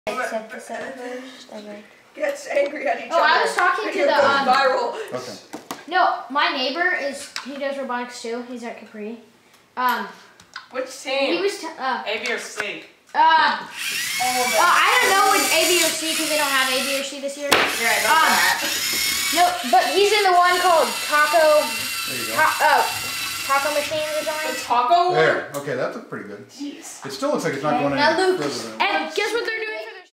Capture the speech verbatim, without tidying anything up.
Set this up first. Okay. Gets angry at each oh, other. Oh, I was talking to the um. Viral. Okay. No, my neighbor is he does robotics too. He's at Capri. Um. Which team? He was t uh. A, B, or C? Uh. Uh, I don't know which A, B, or C because they don't have A, B, or C this year. Yeah, I know um, that. No, but he's in the one called Taco. There you go. Ta oh, Taco Machines or something. The taco one? There. Okay, that looked pretty good. Jeez. It still looks like it's not Okay. going Now, any Luke, further than and guess what they're doing?